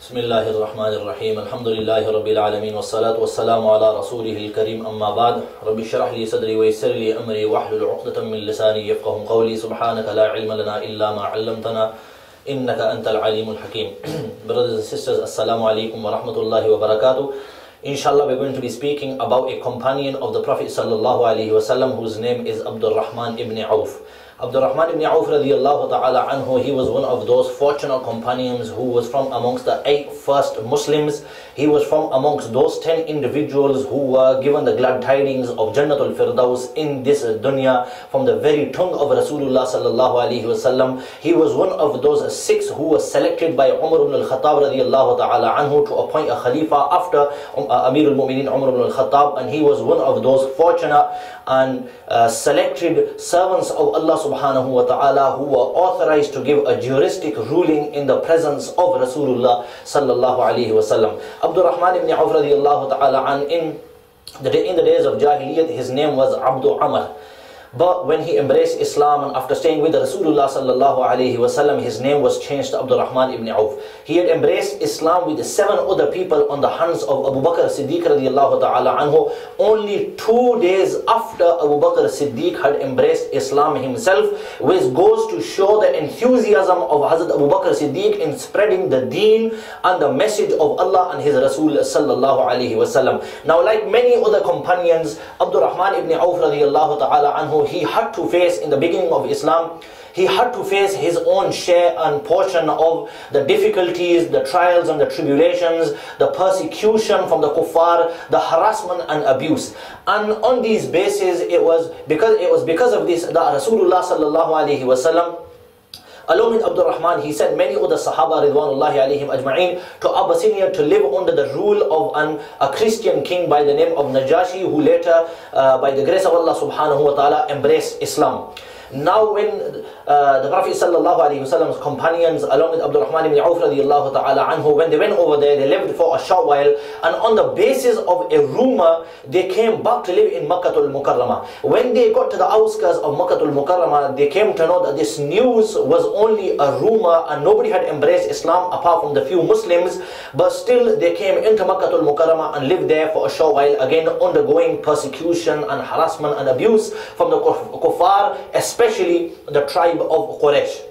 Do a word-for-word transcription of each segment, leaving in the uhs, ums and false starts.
Bismillahir Rahmanir Rahim. Alhamdulillahi Rabbil Alameen. Wassalatu wassalamu ala Rasulihil Kareem. Amma ba'd. Rabbi shrah li sadri wa yassir li amri wahlul 'uqdatan min lisani yafqahu qawli. Subhanaka la ilma lana illa ma 'allamtana innaka antal alimul hakim. Brothers and sisters, assalamu alaikum wa rahmatullahi wa barakatuh. Inshallah, we're going to be speaking about a companion of the Prophet sallallahu alaihi wasallam whose name is Abdul Rahman ibn Auf. Abdul Rahman ibn Auf radiyallahu ta'ala anhu, he was one of those fortunate companions who was from amongst the eight first Muslims. He was from amongst those ten individuals who were given the glad tidings of Jannatul Firdaus in this dunya from the very tongue of Rasulullah sallallahu alaihi wasallam. He was one of those six who was selected by Umar ibn al-Khattab radiyallahu ta'ala anhu to appoint a Khalifa after uh, Amir al-Mu'mineen Umar ibn al-Khattab, and he was one of those fortunate and uh, selected servants of Allah subhanahu wa ta'ala who were authorized to give a juristic ruling in the presence of Rasulullah sallallahu alaihi wasallam. Abdul Rahman ibn Auf radiyallahu ta'ala an, in the in the days of Jahiliyyat, his name was Abdul Amr. But when he embraced Islam and after staying with Rasulullah sallallahu alaihi wasallam, his name was changed to Abdul Rahman ibn Auf. He had embraced Islam with seven other people on the hands of Abu Bakr Siddiq radiyallahu ta'ala anhu. Only two days after Abu Bakr Siddiq had embraced Islam himself, which goes to show the enthusiasm of Hazrat Abu Bakr Siddiq in spreading the deen and the message of Allah and His Rasul sallallahu alaihi wasallam. Now, like many other companions, Abdul Rahman ibn Auf radiyallahu ta'ala anhu, he had to face in the beginning of Islam, he had to face his own share and portion of the difficulties, the trials and the tribulations, the persecution from the kuffar, the harassment and abuse. And on these bases, it was because it was because of this that Rasulullah sallallahu alaihi wasallam, along with Abdul Rahman, he sent many other Sahaba ridwanullahi alayhim ajma'in to Abyssinia to live under the rule of an, a Christian king by the name of Najashi, who later, uh, by the grace of Allah subhanahu wa ta'ala, embraced Islam. Now when uh, the Prophet sallallahu alaihi wasallam's companions along with Abdul Rahman ibn Auf radiyallahu ta'ala anhu, when they went over there, they lived for a short while, and on the basis of a rumor, they came back to live in Makkatul Mukarramah. When they got to the outskirts of Makkatul Mukarramah, they came to know that this news was only a rumor and nobody had embraced Islam apart from the few Muslims, but still they came into Makkatul Mukarramah and lived there for a short while, again undergoing persecution and harassment and abuse from the kuffar, especially the tribe of Quraysh.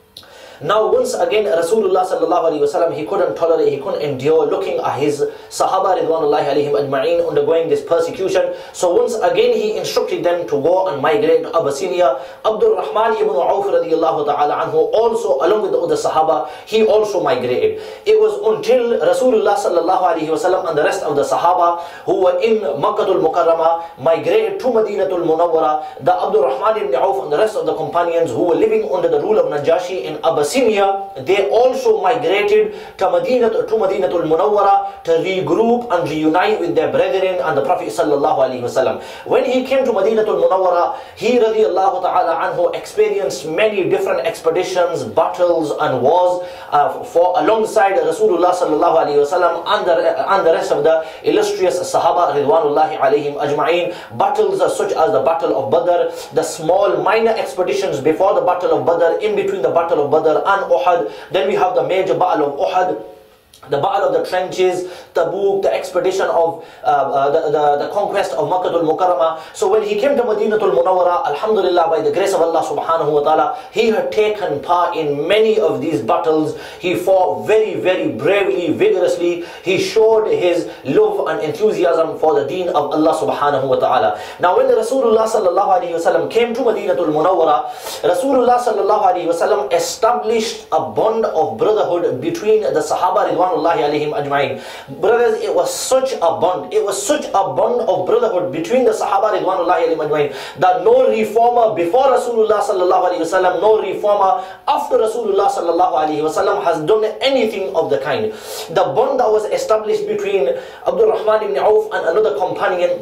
Now once again, Rasulullah sallallahu alaihi wasallam, he couldn't tolerate, he couldn't endure looking at his Sahaba ridwanullahi alayhim ajma'in undergoing this persecution. So once again he instructed them to go and migrate to Abyssinia. Abdul Rahman ibn Auf radiyallahu ta'ala anhu also, along with the other Sahaba, he also migrated. It was until Rasulullah sallallahu alaihi wasallam and the rest of the Sahaba who were in Makkatul Mukarramah migrated to Madinatul Munawwara, that Abdul Rahman ibn Auf and the rest of the companions who were living under the rule of Najashi in Abyssinia, they also migrated to Medina, to Madinatul Munawwara to regroup and reunite with their brethren and the Prophet sallallahu alaihi wasallam. When he came to Madinatul Munawwara, he radiyallahu ta'ala anhu experienced many different expeditions, battles and wars uh, for alongside Rasulullah sallallahu alaihi wasallam and the, and the rest of the illustrious Sahaba ridwanullahi alayhim ajma'in. Battles such as the Battle of Badr, the small minor expeditions before the Battle of Badr, in between the Battle of Badr and Uhud. Then we have the major battle of Uhud, the battle of the trenches, Tabuk, the expedition of uh, uh, the, the, the conquest of Makkatul Mukarramah. So when he came to Madinatul Munawwara, alhamdulillah, by the grace of Allah subhanahu wa ta'ala, he had taken part in many of these battles. He fought very, very bravely, vigorously. He showed his love and enthusiasm for the deen of Allah subhanahu wa ta'ala. Now when the Rasulullah sallallahu alaihi wasallam came to Madinatul Munawwara, Rasulullah sallallahu alaihi wasallam established a bond of brotherhood between the Sahaba ridwanullahi alayhim ajma'in. Brothers, it was such a bond, it was such a bond of brotherhood between the Sahaba ridwanullahi alayhim ajma'in that no reformer before Rasulullah sallallahu alaihi wasallam, no reformer after Rasulullah sallallahu alaihi wasallam has done anything of the kind. The bond that was established between Abdul Rahman ibn Auf and another companion,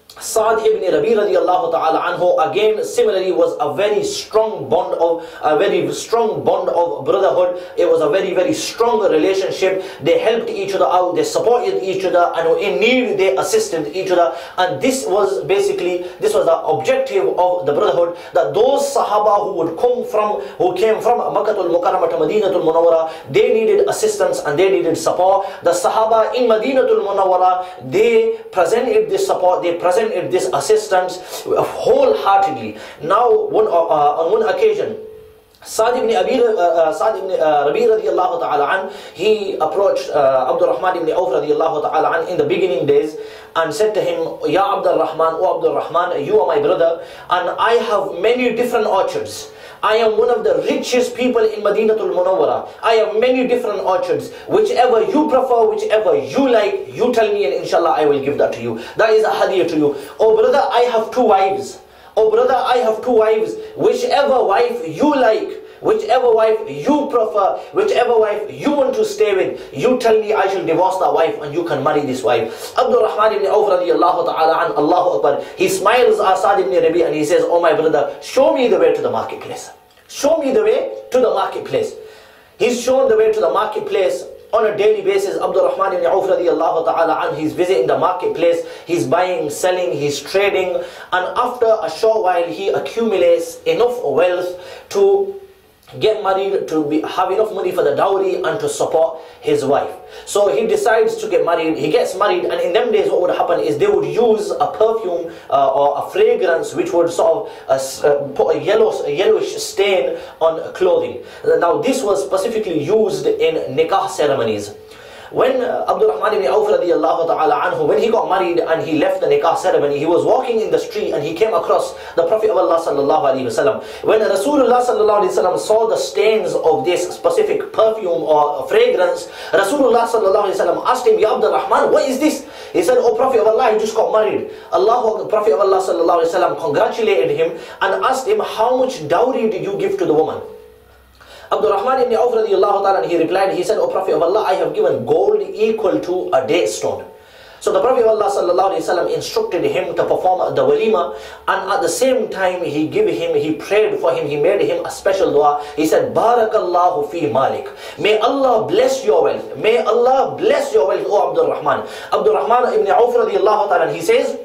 Sa'd ibn Rabi radiallahu ta'ala anhu, again similarly was a very strong bond of a very strong bond of brotherhood. It was a very very strong relationship. They helped each other out, they supported each other, and in need they assisted each other. And this was basically this was the objective of the brotherhood, that those Sahaba who would come from who came from Makkatul Mukarramah to Madinatul Munawwara, they needed assistance and they needed support. The Sahaba in Madinatul Munawwara, they presented this support, they presented this assistance wholeheartedly. Now, one, uh, on one occasion, Sa'd ibn Abi, uh, Sa'd ibn uh, Rabi radiallahu ta'ala an, he approached uh, Abdul Rahman ibn Auf radiallahu ta'ala an in the beginning days and said to him, Ya Abdul Rahman, O Abdul Rahman, you are my brother, and I have many different orchards. I am one of the richest people in Madinatul Munawwara. I have many different orchards. Whichever you prefer, whichever you like, you tell me and inshallah I will give that to you. That is a hadiyah to you. Oh brother, I have two wives. Oh brother, I have two wives. Whichever wife you like, whichever wife you prefer, whichever wife you want to stay with, you tell me, I shall divorce that wife and you can marry this wife. Abdul Rahman ibn Auf radiallahu ta'ala an, Allahu Akbar, he smiles at Sa'd ibn Rabi and he says, oh my brother, show me the way to the marketplace. Show me the way to the marketplace. He's shown the way to the marketplace on a daily basis. Abdul Rahman ibn Auf radiallahu ta'ala an, he's visiting the marketplace, he's buying, selling, he's trading, and after a short while he accumulates enough wealth to get married, to be, have enough money for the dowry and to support his wife. So he decides to get married, he gets married, and in them days what would happen is they would use a perfume uh, or a fragrance which would sort of uh, uh, put a, yellow, a yellowish stain on clothing. Now this was specifically used in nikah ceremonies. When uh, Abdul Rahman ibn Auf radiallahu ta'ala anhu, when he got married and he left the nikah ceremony, he was walking in the street and he came across the Prophet of Allah sallallahu alaihi wasallam. When Rasulullah sallallahu alaihi wasallam saw the stains of this specific perfume or fragrance, Rasulullah sallallahu alaihi wasallam asked him, Ya Abdul Rahman, what is this? He said, oh Prophet of Allah, he just got married. Allah, the Prophet of Allah sallallahu alaihi wasallam congratulated him and asked him, how much dowry did you give to the woman? Abdul Rahman ibn Auf radiallahu ta'ala, he replied, he said, O Prophet of Allah, I have given gold equal to a date stone. So the Prophet of Allah sallallahu alaihi wasallam instructed him to perform the walima, and at the same time he gave him, he prayed for him, he made him a special dua. He said, Barakallahu fi malik. May Allah bless your wealth. May Allah bless your wealth, O Abdul Rahman. Abdul Rahman ibn Auf radiallahu ta'ala, he says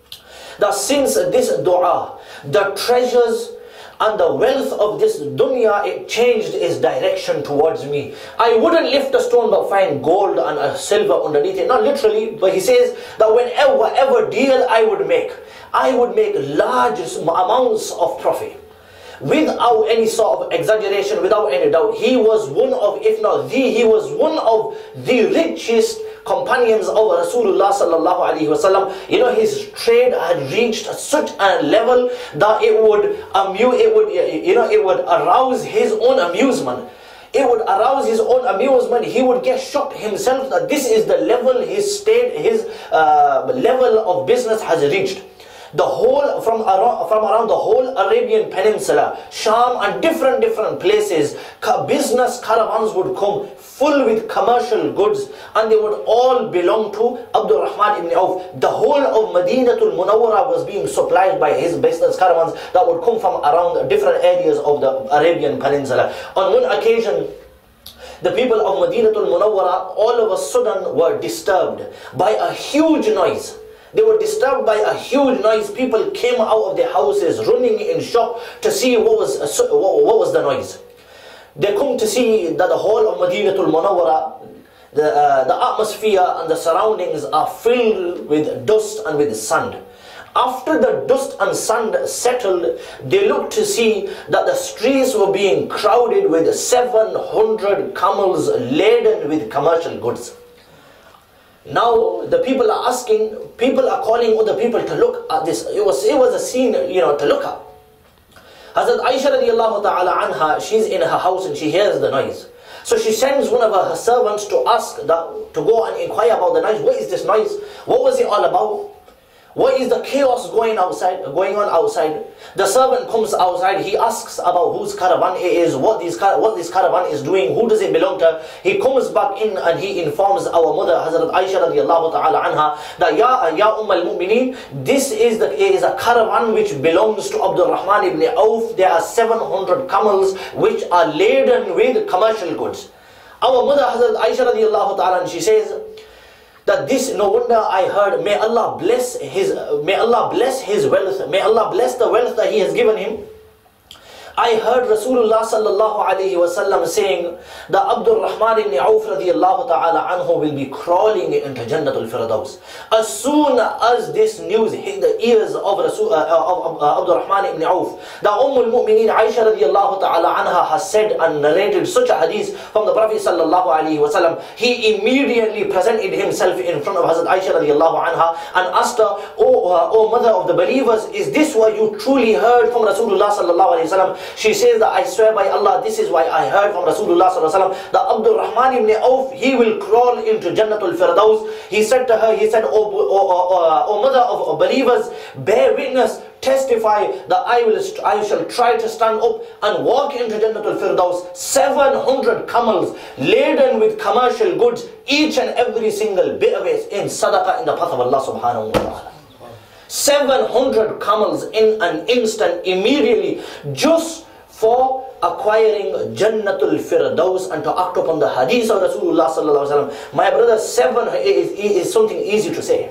that since this dua, the treasures and the wealth of this dunya, it changed its direction towards me. I wouldn't lift a stone but find gold and a silver underneath it. Not literally, but he says that whenever whatever deal I would make, I would make large amounts of profit. Without any sort of exaggeration, without any doubt, he was one of, if not the, he was one of the richest companions of Rasulullah sallallahu alaihi wasallam. You know, his trade had reached such a level that it would amuse, it would, you know, it would arouse his own amusement. It would arouse his own amusement. He would get shocked himself that this is the level his state, his uh, level of business has reached. The whole, from around, from around the whole Arabian Peninsula, Sham and different different places, business caravans would come full with commercial goods, and they would all belong to Abdul Rahman ibn Auf. The whole of Madinatul Munawwara was being supplied by his business caravans that would come from around different areas of the Arabian Peninsula. On one occasion, the people of Madinatul Munawwara all of a sudden were disturbed by a huge noise. They were disturbed by a huge noise. People came out of their houses running in shock to see what was, what was the noise. They come to see that the whole of Madinatul Munawwara, the, uh, the atmosphere and the surroundings are filled with dust and with sand. After the dust and sand settled, they looked to see that the streets were being crowded with seven hundred camels laden with commercial goods. Now the people are asking, people are calling other people to look at this. It was, it was a scene, you know, to look at. Hazrat Aisha radiallahu ta'ala anha, she's in her house and she hears the noise. So she sends one of her servants to ask, that, to go and inquire about the noise. What is this noise? What was it all about? What is the chaos going outside, going on outside? The servant comes outside, he asks about whose caravan it is, what this, what this caravan is doing, who does it belong to. He comes back in and he informs our mother, Hazrat Aisha radiallahu ta'ala anha, that Ya, ya Umm al-Mu'mineen, this is, the, is a caravan which belongs to Abdul Rahman ibn Auf. There are seven hundred camels which are laden with commercial goods. Our mother, Hazrat Aisha radiallahu ta'ala, and she says, that this, no wonder I heard, may Allah bless his, may Allah bless his wealth, may Allah bless the wealth that He has given him. I heard Rasulullah sallallahu alayhi wa sallam saying that Abdul Rahman ibn Auf radiallahu ta'ala anhu will be crawling into Jannatul Firdaus. As soon as this news hit the ears of, Rasul, uh, of uh, Abdul Rahman ibn Auf, the Umm al-Mu'mineen Aisha radiallahu ta'ala anha has said and narrated such a hadith from the Prophet sallallahu alayhi wa sallam. He immediately presented himself in front of Hazrat Aisha radiallahu anha and asked her, oh, uh, oh mother of the believers, is this what you truly heard from Rasulullah sallallahu alayhi wa sallam? She says that I swear by Allah, this is why I heard from Rasulullah sallallahu alaihi wasallam that Abdul Rahman ibn Auf, he will crawl into Jannatul Firdaus. He said to her, he said, oh, oh, oh, oh mother of believers, bear witness, testify that I will, I shall try to stand up and walk into Jannatul Firdaus. seven hundred camels laden with commercial goods, each and every single bit of it in sadaqah in the path of Allah subhanahu wa ta'ala. seven hundred camels in an instant, immediately, just for acquiring Jannatul Firdaus and to act upon the hadith of Rasulullah sallallahu alaihi wasallam. My brother, seven is, is something easy to say.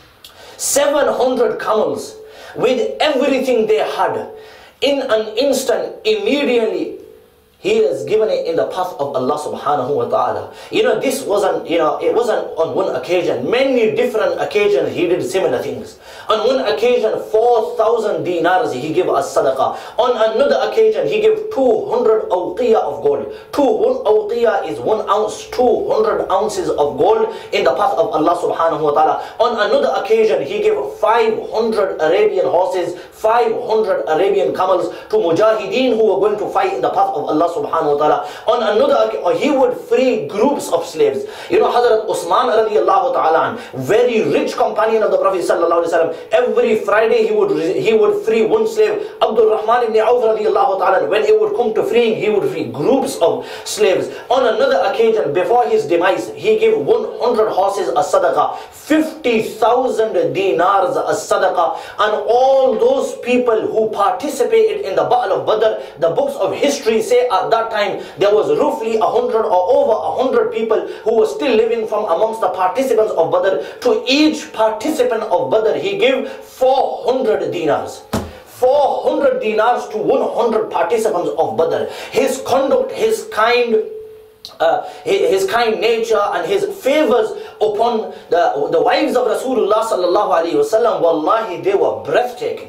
seven hundred camels with everything they had, in an instant, immediately, He has given it in the path of Allah subhanahu wa ta'ala. You know, this wasn't, you know, it wasn't on one occasion. Many different occasions he did similar things. On one occasion, four thousand dinars he gave as sadaqah. On another occasion, he gave two hundred awqiyah of gold. Two, one awqiyah is one ounce, two hundred ounces of gold in the path of Allah subhanahu wa ta'ala. On another occasion, he gave five hundred Arabian horses, five hundred Arabian camels to mujahideen who were going to fight in the path of Allah subhanahu wa ta'ala. On another occasion, he would free groups of slaves. You know, Hazrat Usman radiallahu ta'ala, very rich companion of the Prophet sallallahu alaihi wasallam, every Friday he would he would free one slave. Abdul Rahman ibn Auf radiallahu ta'ala, when it would come to freeing, he would free groups of slaves. On another occasion, before his demise, he gave one hundred horses as sadaqah, fifty thousand dinars as sadaqah, and all those people who participated in the Battle of Badr, the books of history say at that time there was roughly a hundred or over a hundred people who were still living from amongst the participants of Badr. To each participant of Badr he gave four hundred dinars. four hundred dinars to one hundred participants of Badr. His conduct, his kind Uh, his kind nature and his favors upon the, the wives of Rasulullah sallallahu alaihi wasallam, wallahi, they were breathtaking.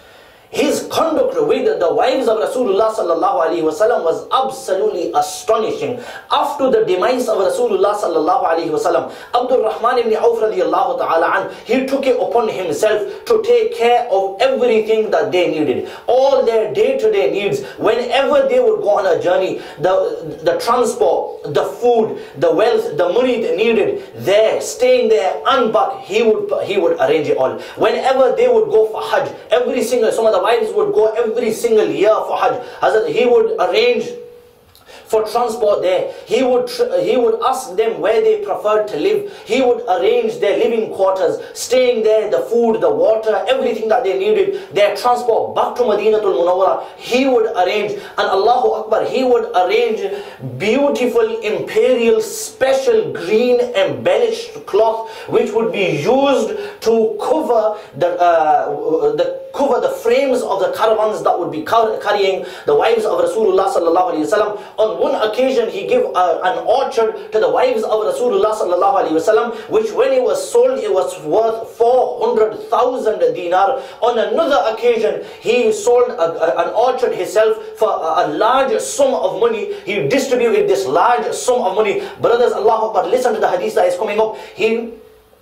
His conduct with the wives of Rasulullah sallallahu alaihi wasallam was absolutely astonishing. After the demise of Rasulullah sallallahu alaihi wasallam, Abdul Rahman ibn Auf radiallahu ta'ala an, he took it upon himself to take care of everything that they needed, all their day-to-day needs. Whenever they would go on a journey, the, the transport, the food, the wealth, the money they needed, there, staying there and back, he would, he would arrange it all. Whenever they would go for Hajj, every single, some of the wives would go every single year for Hajj. Hazrat, he would arrange for transport there. He would he would ask them where they preferred to live. He would arrange their living quarters, staying there, the food, the water, everything that they needed, their transport back to Madinatul Munawwara, he would arrange. And Allahu Akbar, he would arrange beautiful imperial special green embellished cloth which would be used to cover the uh, the cover the frames of the caravans that would be carrying the wives of Rasulullah sallallahu alaihi wasallam. On one occasion, he gave uh, an orchard to the wives of Rasulullah sallallahu alaihi wasallam, which when it was sold, it was worth four hundred thousand dinar. On another occasion, he sold a, a, an orchard himself for a, a large sum of money. He distributed this large sum of money. Brothers, Allahu Akbar, listen to the hadith that is coming up. He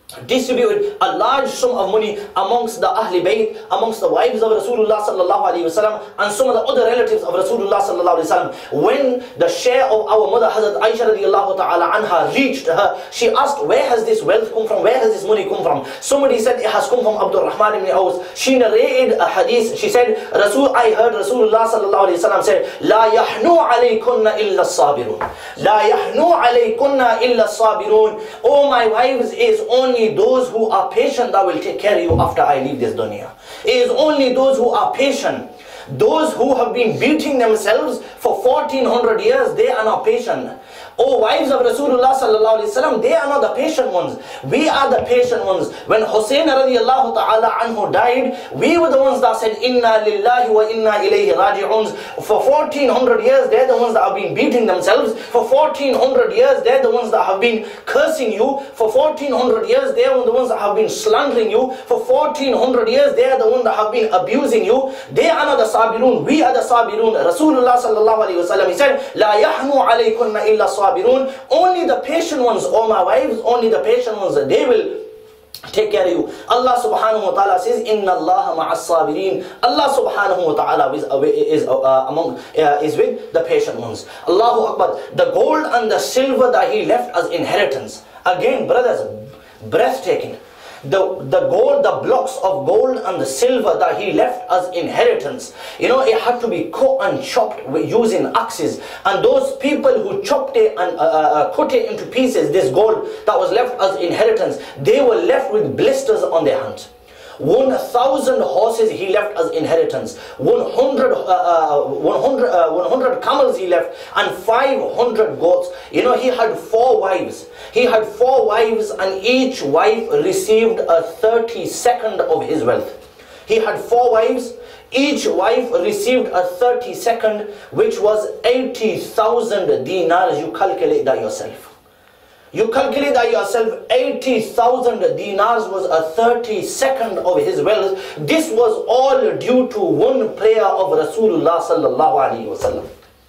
distributed a large sum of money amongst the Ahl Bayt, amongst the wives of Rasulullah sallallahu alaihi wasallam, and some of the other relatives of Rasulullah sallallahu alaihi wasallam. When the share of our mother Hazrat Aisha radiallahu ta'ala anha reached her, she asked, where has this wealth come from? Where has this money come from? Somebody said it has come from Abdul Rahman ibn Aus. She narrated a hadith. She said, Rasul, I heard Rasulullah sallallahu alaihi wasallam say, La yahnu alaykunna illa sabirun. La yahnu alaykunna illa sabirun. Oh my wives, is only those who are patient that will take care of you after I leave this dunya. It is only those who are patient. Those who have been beating themselves for fourteen hundred years, they are not patient. Oh, wives of Rasulullah sallallahu alaihi wasallam, they are not the patient ones. We are the patient ones. When Hussein radiallahu ta'ala anhu died, we were the ones that said, Inna lillahi wa inna ilayhi raji'un. For fourteen hundred years, they're the ones that have been beating themselves. For fourteen hundred years, they're the ones that have been cursing you. For fourteen hundred years, they're the ones that have been slandering you. For fourteen hundred years, they're the ones that have been abusing you. They are not the sabirun. We are the sabirun. Rasulullah sallallahu alaihi wasallam, he said, La yahnu alaykunna illa sabirun. Only the patient ones, oh my wives, only the patient ones, they will take care of you. Allah subhanahu wa ta'ala says, Inna Allah ma'as sabirin. Allah subhanahu wa ta'ala is, is, uh, among, uh, is with the patient ones. Allahu Akbar. The gold and the silver that he left as inheritance. Again, brothers, breathtaking. The, the gold, the blocks of gold and the silver that he left as inheritance, you know, it had to be cut and chopped with using axes. And those people who chopped it and uh, uh, cut it into pieces, this gold that was left as inheritance, they were left with blisters on their hands. One thousand horses he left as inheritance. One hundred, uh, uh, one hundred, uh, one hundred camels he left, and five hundred goats. You know, he had four wives. He had four wives, and each wife received a thirty-second of his wealth. He had four wives. Each wife received a thirty-second, which was eighty thousand dinars. You calculate that yourself. You calculate that yourself, eighty thousand dinars was a thirty-second of his wealth. This was all due to one prayer of Rasulullah sallallahu alaihi wasallam.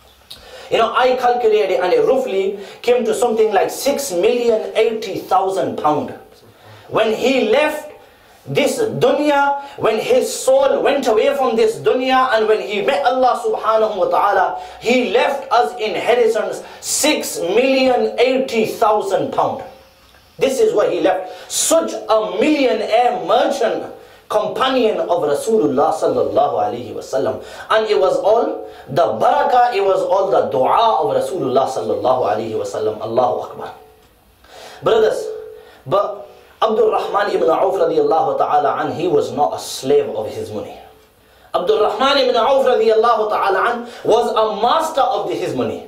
You know, I calculated and it roughly came to something like six million eighty thousand pounds. When he left this dunya, when his soul went away from this dunya, and when he met Allah subhanahu wa ta'ala, he left as inheritance six million eighty thousand pounds. This is what he left. Such a millionaire merchant, companion of Rasulullah sallallahu alaihi wasallam. And it was all the barakah, it was all the dua of Rasulullah sallallahu alaihi wasallam. Allahu Akbar. Brothers, but Abdul Rahman ibn Auf radiallahu ta'ala an, he was not a slave of his money. Abdul Rahman ibn Auf radiallahu ta'ala an was a master of his money.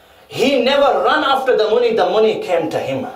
He never ran after the money, the money came to him.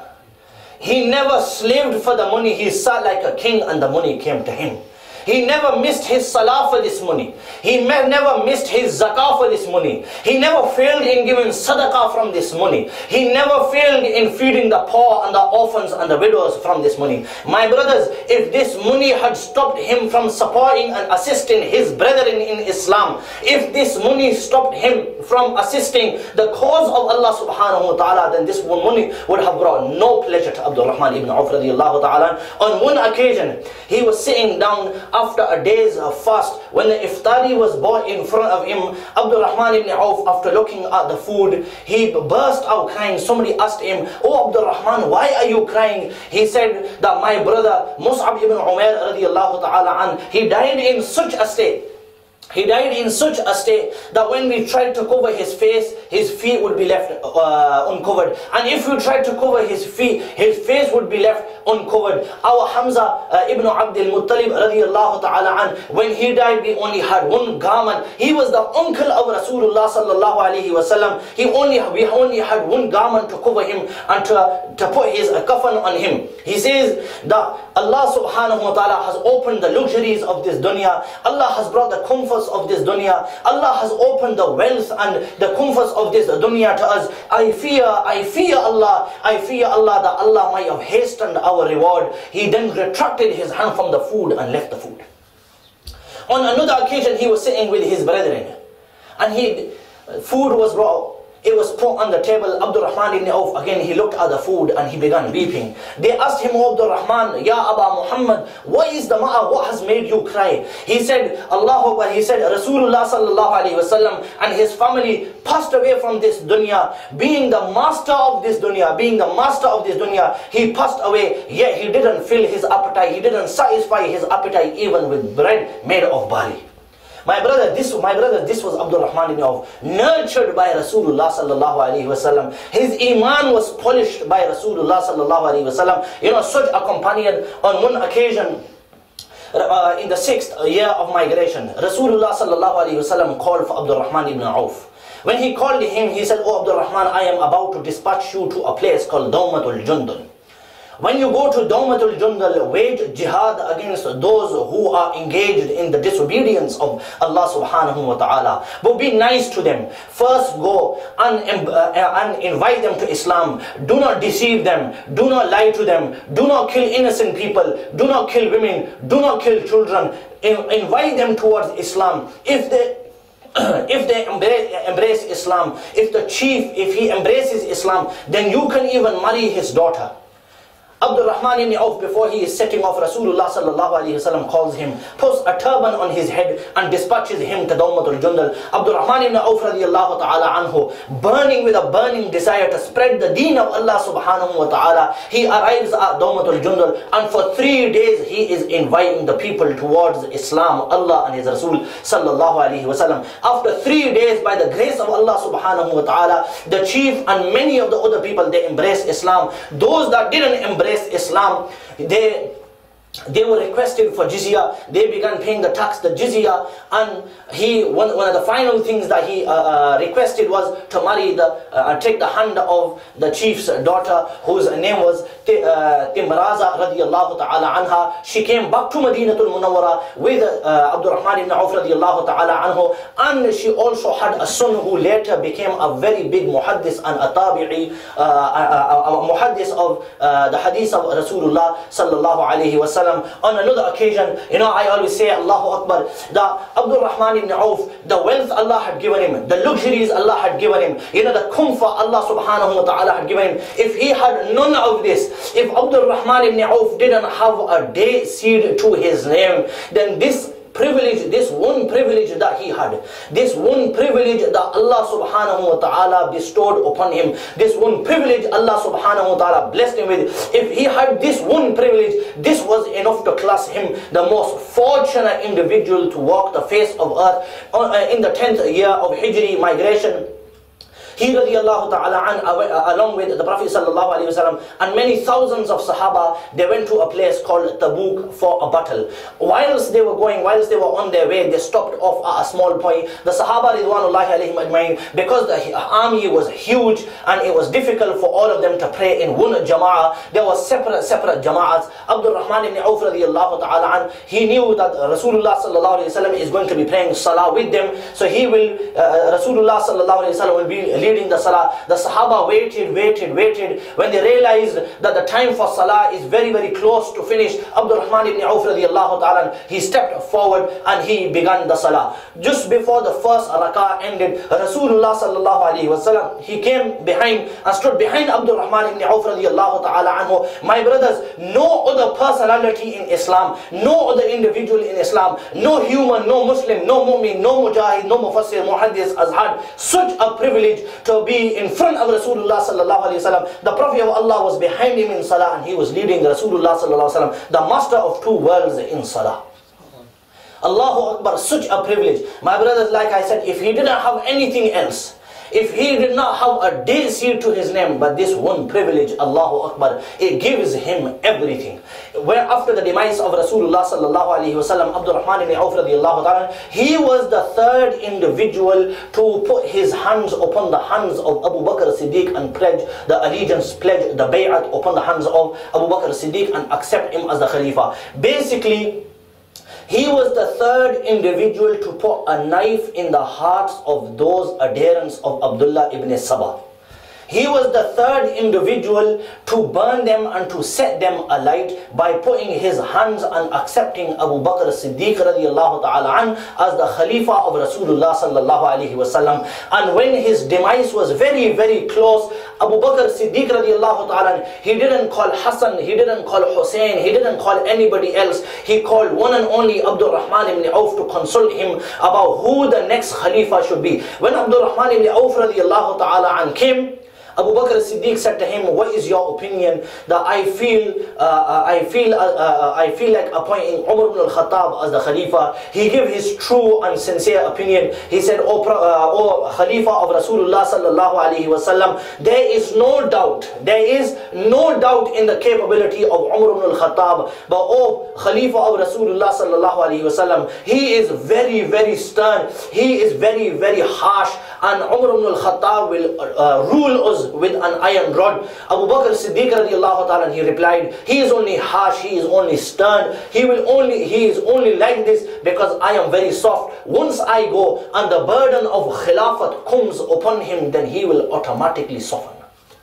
He never slaved for the money, he sat like a king and the money came to him. He never missed his salah for this money. He never missed his zakah for this money. He never failed in giving sadaqah from this money. He never failed in feeding the poor and the orphans and the widows from this money. My brothers, if this money had stopped him from supporting and assisting his brethren in Islam, if this money stopped him from assisting the cause of Allah subhanahu wa ta'ala, then this money would have brought no pleasure to Abdul Rahman ibn Auf radiallahu ta'ala. On one occasion, he was sitting down after a day's fast, when the iftari was brought in front of him. Abdul Rahman ibn Auf, after looking at the food, he burst out crying. Somebody asked him, "Oh Abdul Rahman, why are you crying?" He said that my brother Mus'ab ibn Umair radiallahu ta'ala an, he died in such a state. He died in such a state that when we tried to cover his face, his feet would be left uh, uncovered. And if we tried to cover his feet, his face would be left uncovered. Our Hamza uh, ibn Abdul Muttalib radiallahu ta'ala an, when he died, we only had one garment. He was the uncle of Rasulullah sallallahu alayhi wasallam. He only, we only had one garment to cover him and to, to put his uh, kafan on him. He says that Allah subhanahu wa ta'ala has opened the luxuries of this dunya. Allah has brought the comforts of this dunya. Allah has opened the wealth and the comforts of this dunya to us. I fear, I fear Allah, I fear Allah that Allah might have hastened our reward. He then retracted his hand from the food and left the food. On another occasion, he was sitting with his brethren, and he, food was brought. it was put on the table. Abdul Rahman ibn Auf, again he looked at the food and he began weeping. They asked him, "O Abdul Rahman, Ya Aba Muhammad, what is the matter? What has made you cry?" He said, Allahu Akbar, he said, Rasulullah sallallahu alayhi wasallam and his family passed away from this dunya. Being the master of this dunya, being the master of this dunya, he passed away, yet he didn't fill his appetite, he didn't satisfy his appetite even with bread made of barley. My brother, this my brother, this was Abdul Rahman ibn Auf, nurtured by Rasulullah sallallahu alaihi wasallam. His iman was polished by Rasulullah sallallahu alaihi wasallam. You know, such a companion. On one occasion, uh, in the sixth year of migration, Rasulullah sallallahu alaihi wasallam called for Abdul Rahman ibn Auf. When he called him, he said, "Oh Abdul Rahman, I am about to dispatch you to a place called Dawmatul Jundal. When you go to Dawmatul Jundal, wage jihad against those who are engaged in the disobedience of Allah subhanahu wa ta'ala. But be nice to them. First go and, uh, and invite them to Islam. Do not deceive them. Do not lie to them. Do not kill innocent people. Do not kill women. Do not kill children. In, invite them towards Islam. If they if they embrace, embrace Islam, if the chief, if he embraces Islam, then you can even marry his daughter." Abdul Rahman ibn Auf, before he is setting off, Rasulullah sallallahu alaihi wasallam calls him, puts a turban on his head and dispatches him to Dawmatul Jundal. Abdul Rahman ibn Auf radiallahu ta'ala anhu, burning with a burning desire to spread the deen of Allah subhanahu wa ta'ala, he arrives at Dawmatul Jundal, and for three days he is inviting the people towards Islam, Allah and his Rasul sallallahu alaihi wasallam. After three days, by the grace of Allah subhanahu wa ta'ala, the chief and many of the other people, they embrace Islam. Those that didn't embrace Islam, they they were requested for jizya. They began paying the tax, the jizya, and he one, one of the final things that he uh, uh, requested was to marry the uh, take the hand of the chief's daughter, whose name was uh, Timraza radiallahu ta'ala anha. She came back to Madinatul Munawwara with uh, Abdul Rahman ibn Auf radiallahu ta'ala anhu, and she also had a son who later became a very big muhaddis and a tabi'i, uh, a, a, a muhaddis of uh, the hadith of Rasulullah sallallahu alayhi wa sallam. On another occasion, you know, I always say, Allahu Akbar, that Abdul Rahman ibn Auf, the wealth Allah had given him, the luxuries Allah had given him, you know, the comfort Allah subhanahu wa ta'ala had given him. If he had none of this, if Abdul Rahman ibn Auf didn't have a day seed to his name, then this privilege, this one privilege that he had, this one privilege that Allah subhanahu wa ta'ala bestowed upon him, this one privilege Allah subhanahu wa ta'ala blessed him with, if he had this one privilege, this was enough to class him the most fortunate individual to walk the face of earth. In the tenth year of Hijri migration, he radiallahu ta'ala an, along with the Prophet sallallahu alaihi wasallam and many thousands of Sahaba, they went to a place called Tabuk for a battle. Whilst they were going, whilst they were on their way, they stopped off at a small point. The Sahaba ridwanullahi alayhim ajmain, because the army was huge and it was difficult for all of them to pray in one jama'ah, there were separate separate jama'ats. Abdul Rahman ibn Auf radiallahu ta'ala an, he knew that Rasulullah sallallahu alayhi wasallam is going to be praying salah with them, so he will, uh, Rasulullah sallallahu alayhi wasallam will be leading the salah. The Sahaba waited, waited, waited. When they realized that the time for salah is very, very close to finish, Abdul Rahman ibn Auf radiallahu ta'ala, he stepped forward and he began the salah. Just before the first rak'ah ended, Rasulullah sallallahu alayhi wasallam, he came behind and stood behind Abdul Rahman ibn Auf radiallahu ta'ala anhu. My brothers, no other personality in Islam, no other individual in Islam, no human, no Muslim, no mu'min, no mujahid, no mufassir, muhaddis has had such a privilege to be in front of Rasulullah sallallahu alayhi wasallam. The Prophet of Allah was behind him in salah and he was leading Rasulullah sallallahu alayhi wasallam, the master of two worlds, in salah. Allahu Akbar, such a privilege. My brothers, like I said, if he didn't have anything else, if he did not have a day seed to his name, but this one privilege, Allahu Akbar, it gives him everything. Where after the demise of Rasulullah sallallahu alayhi wasallam, Abdul Rahman ibn Auf radiallahu ta'ala, he was the third individual to put his hands upon the hands of Abu Bakr Siddiq and pledge the allegiance, pledge the bay'at upon the hands of Abu Bakr Siddiq and accept him as the Khalifa. Basically, he was the third individual to put a knife in the hearts of those adherents of Abdullah ibn Sabah. He was the third individual to burn them and to set them alight by putting his hands on accepting Abu Bakr as-Siddiq radiallahu ta'ala an as the Khalifa of Rasulullah sallallahu alayhi wasallam. And when his demise was very, very close, Abu Bakr as-Siddiq radiallahu ta'ala, he didn't call Hassan, he didn't call Hussein, he didn't call anybody else. He called one and only Abdul Rahman ibn Auf to consult him about who the next Khalifa should be. When Abdul Rahman ibn Auf radiallahu ta'ala an came, Abu Bakr as-Siddiq said to him, what is your opinion? That I feel, uh, I feel, uh, uh, I feel like appointing Umar ibn al-Khattab as the Khalifa. He gave his true and sincere opinion. He said, O, uh, o Khalifa of Rasulullah sallallahu alaihi wasallam, there is no doubt, there is no doubt in the capability of Umar ibn al-Khattab. But O Khalifa of Rasulullah sallallahu alaihi wasallam, he is very, very stern. He is very, very harsh. And Umar ibn al-Khattab will uh, rule us with an iron rod. Abu Bakr as-Siddiq radiallahu ta'ala, he replied, he is only harsh, he is only stern, he will only, he is only like this because I am very soft. Once I go and the burden of Khilafat comes upon him, then he will automatically soften.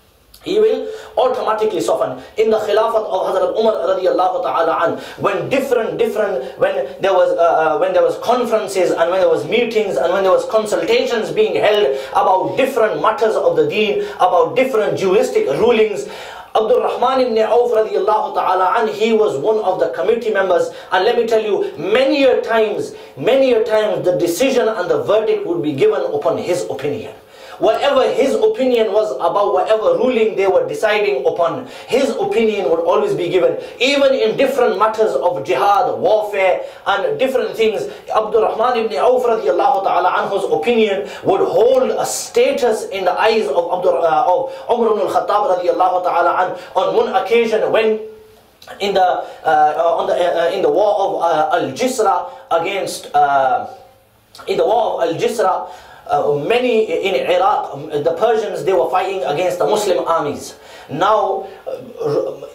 He will automatically soften. In the Khilafat of Hazrat Umar radiallahu ta'ala an, when different, different, when there was, uh, uh, when there was conferences and when there was meetings and when there was consultations being held about different matters of the deen, about different juristic rulings, Abdul Rahman ibn Auf radiallahu ta'ala an, he was one of the committee members. And let me tell you, many a times, many a times the decision and the verdict would be given upon his opinion. Whatever his opinion was about whatever ruling they were deciding upon, his opinion would always be given. Even in different matters of jihad, warfare and different things, Abdul Rahman ibn Auf radiallahu ta'ala anhu's opinion would hold a status in the eyes of, Abdul, uh, of Umar ibn al-Khattab radiallahu ta'ala an. On one occasion when in the, uh, on the, uh, in the war of uh, Al-Jisra against, uh, in the war of Al-Jisra, Uh, many in Iraq, um, the Persians, they were fighting against the Muslim armies. Now, uh,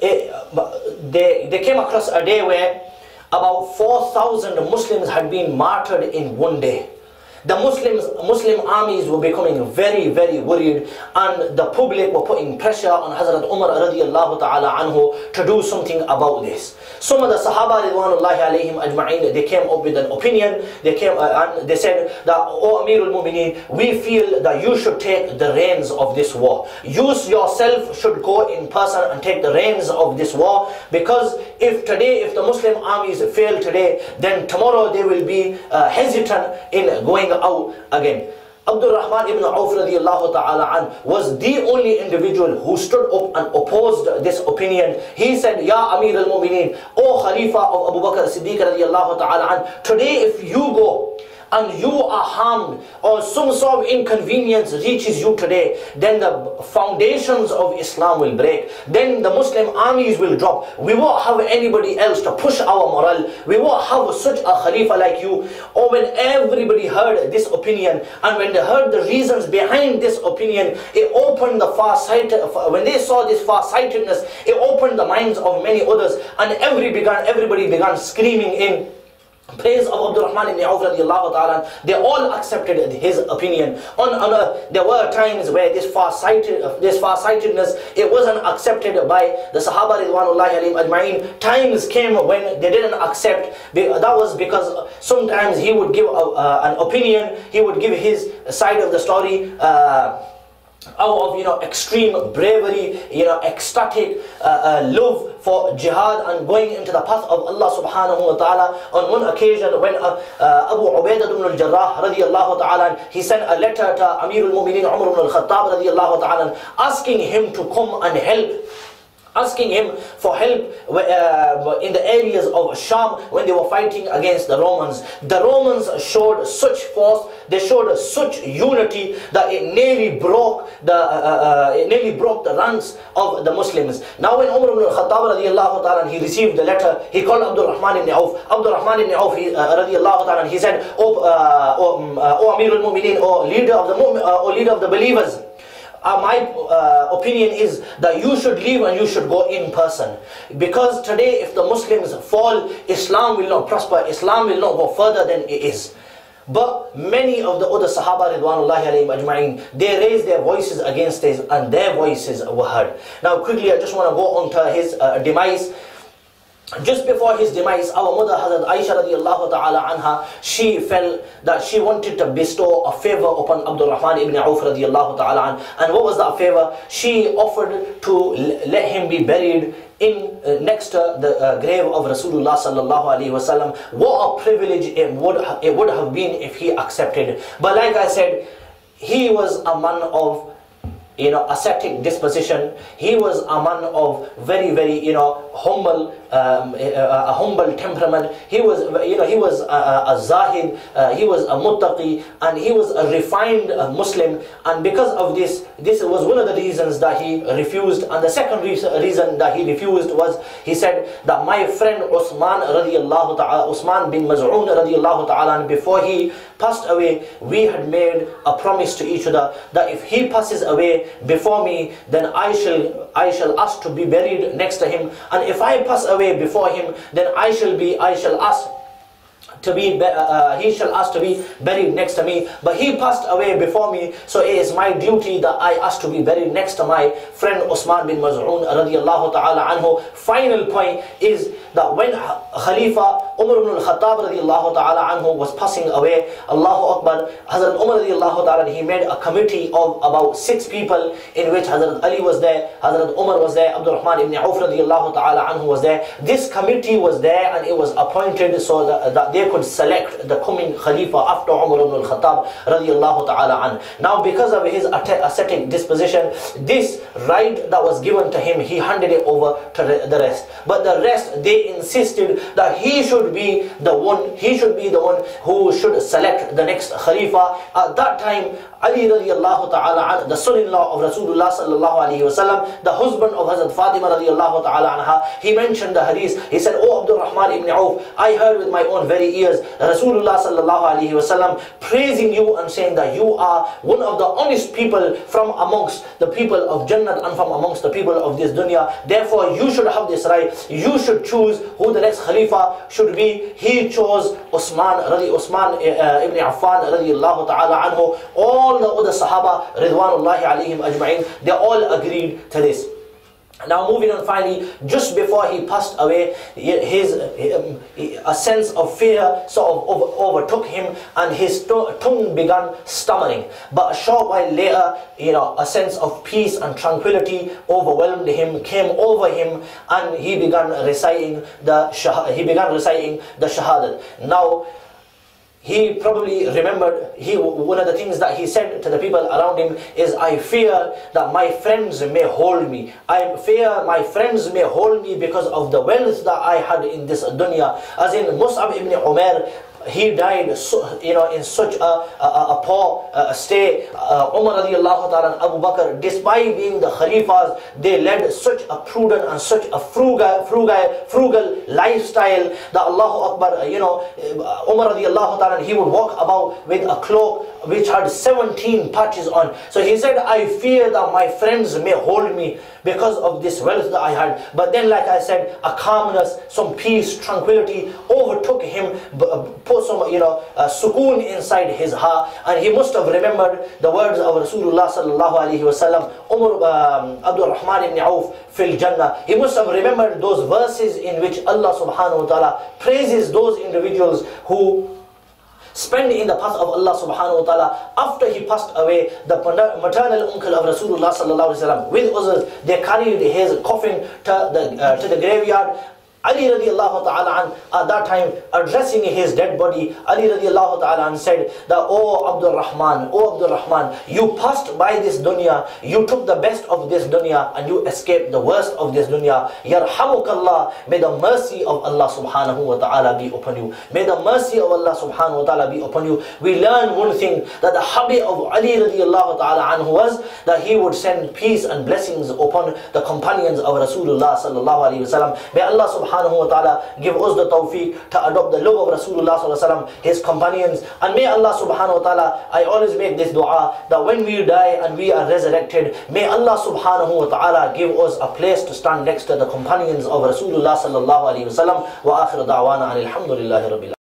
they, they came across a day where about four thousand Muslims had been martyred in one day. The Muslims, Muslim armies were becoming very, very worried, and the public were putting pressure on Hazrat Umar radiallahu ta'ala anhu to do something about this. Some of the Sahaba ridwanullahi alayhim ajma'in, they came up with an opinion. They came uh, and they said that, O Amirul Mu'mineen, we feel that you should take the reins of this war. You yourself should go in person and take the reins of this war, because if today, if the Muslim armies fail today, then tomorrow they will be uh, hesitant in going out again. Abdul Rahman ibn Auf radiallahu ta'ala an was the only individual who stood up and opposed this opinion. He said, Ya Amir al-Mu'mineen, O Khalifa of Abu Bakr as-Siddiq radiallahu ta'ala an, today if you go and you are harmed or some sort of inconvenience reaches you today, then the foundations of Islam will break. Then the Muslim armies will drop. We won't have anybody else to push our morale. We won't have such a Khalifa like you. Or when everybody heard this opinion and when they heard the reasons behind this opinion, it opened the far-sighted, when they saw this far-sightedness, it opened the minds of many others, and every began, everybody began screaming in praise of Abdul Rahman ibn Auf radiallahu ta'ala. They all accepted his opinion. On, on a, there were times where this far-sighted, this far-sightedness, it wasn't accepted by the Sahaba ridwanullahi alayhim ajma'in. Times came when they didn't accept. That was because sometimes he would give a, uh, an opinion, he would give his side of the story uh, out of, you know, extreme bravery, you know, ecstatic uh, uh, love for jihad and going into the path of Allah subhanahu wa ta'ala. On one occasion when uh, uh, Abu Ubaidah ibn al-Jarrah radiallahu ta'ala, he sent a letter to Amirul Mu'mineen Umar ibn al-Khattab radiallahu ta'ala, asking him to come and help, asking him for help uh, in the areas of Sham when they were fighting against the Romans. The Romans showed such force, they showed such unity that it nearly broke the uh, uh, it nearly broke the ranks of the Muslims. Now when Umar ibn al-Khattab radiallahu ta'ala, he received the letter, he called Abdul Rahman ibn Auf. Abdul Rahman ibn Auf he, uh, radiallahu ta'ala, he said, O, uh, o, um, uh, o Amir al-Mu'mineen, O leader of the uh, O leader of the believers, Uh, my uh, opinion is that you should leave and you should go in person, because today if the Muslims fall, Islam will not prosper, Islam will not go further than it is. But many of the other Sahaba Ridwanullahi alayhim ajma'in, they raised their voices against this, and their voices were heard. Now quickly, I just want to go on to his uh, demise. Just before his demise, our mother Hazrat Aisha radiallahu ta'ala anha, she felt that she wanted to bestow a favor upon Abdul Rahman ibn Auf radiallahu ta'ala anha. And what was that favor? She offered to let him be buried in uh, next to the uh, grave of Rasulullah sallallahu alaihi wasallam. What a privilege it would it would have been if he accepted. But like I said, he was a man of, you know, ascetic disposition. He was a man of very, very, you know, humble, um, a, a humble temperament. He was, you know, he was a, a zahid, uh, he was a muttaqi, and he was a refined uh, Muslim. And because of this, this was one of the reasons that he refused. And the second reason, reason that he refused was, he said that my friend Uthman radiallahu ta'ala, Uthman bin Maz'un radiallahu ta'ala, before he passed away, we had made a promise to each other that if he passes away before me, then I shall I shall ask to be buried next to him, and if I pass away before him, then I shall be I shall ask to be uh, he shall ask to be buried next to me. But he passed away before me, so it is my duty that I ask to be buried next to my friend Uthman bin Maz'un radiallahu ta'ala anhu. Final point is that when Khalifa Umar ibn al-Khattab radiallahu ta'ala anhu was passing away, Allahu Akbar, Hazrat Umar radiallahu ta'ala, he made a committee of about six people, in which Hazrat Ali was there, Hazrat Umar was there, Abdul Rahman ibn Auf radiallahu ta'ala anhu was there. This committee was there, and it was appointed so that, that they could select the coming Khalifa after Umar ibn al-Khattab radiallahu ta'ala anhu. Now because of his ascetic disposition, this right that was given to him, he handed it over to the rest. But the rest, they insisted that he should be the one, he should be the one who should select the next Khalifa. At that time, Ali radiallahu ta'ala, the son-in-law of Rasulullah sallallahu alayhi wasallam, the husband of Hazrat Fatima radiallahu ta'ala anha, he mentioned the hadith. He said, "Oh Abdul Rahman ibn Auf, I heard with my own very ears Rasulullah sallallahu alayhi wasallam praising you and saying that you are one of the honest people from amongst the people of Jannah and from amongst the people of this dunya. Therefore you should have this right. You should choose who the next Khalifa should be." He chose Uthman, radi, Uthman uh, ibn Affan radiallahu ta'ala anhu. All the other Sahaba Ridwanullahi alayhim ajma'in, they all agreed to this. Now moving on, finally, just before he passed away, his um, a sense of fear sort of over, overtook him, and his tongue began stammering. But a short while later, you know, a sense of peace and tranquility overwhelmed him, came over him, and he began reciting the he began reciting the Shahadat. Now, he probably remembered, he, one of the things that he said to the people around him is, "I fear that my friends may hold me. I fear my friends may hold me because of the wealth that I had in this dunya." As in Mus'ab ibn Umair, he died, so, you know, in such a, a, a poor uh, state. Uh, Umar radiallahu ta'ala and Abu Bakr, despite being the Khalifas, they led such a prudent and such a frugal, frugal, frugal lifestyle that Allahu Akbar, you know, Umar radiallahu ta'ala, he would walk about with a cloak which had seventeen patches on. So he said, "I fear that my friends may hold me because of this wealth that I had." But then, like I said, a calmness, some peace, tranquility overtook him, put some, you know, uh, sukoon inside his heart, and he must have remembered the words of Rasulullah sallallahu alaihi wasallam, Umar um, Abdul Rahman ibn Auf fil Jannah. He must have remembered those verses in which Allah subhanahu wa ta'ala praises those individuals who spend in the path of Allah subhanahu wa ta'ala. After he passed away, the maternal uncle of Rasulullah sallallahu alaihi wasallam with others, they carried his coffin to the uh, to the graveyard. Ali radiallahu ta'ala at that time, addressing his dead body, Ali radiallahu ta'ala said that, "Oh Abdul Rahman, oh Abdul Rahman, you passed by this dunya, you took the best of this dunya, and you escaped the worst of this dunya. Yarhamukallah, may the mercy of Allah subhanahu wa ta'ala be upon you. May the mercy of Allah subhanahu wa ta'ala be upon you." We learn one thing, that the habit of Ali radiallahu ta'ala anhu was that he would send peace and blessings upon the companions of Rasulullah sallallahu alaihi wasallam. May Allah subhanahu subhanahu wa ta'ala give us the tawfiq to adopt the love of Rasulullah sallallahu alaihi wasallam, his companions, and may Allah subhanahu wa ta'ala, I always make this dua, that when we die and we are resurrected, may Allah subhanahu wa ta'ala give us a place to stand next to the companions of Rasulullah sallallahu alaihi wasallam. Wa akhir da'wana alhamdulillahi rabbil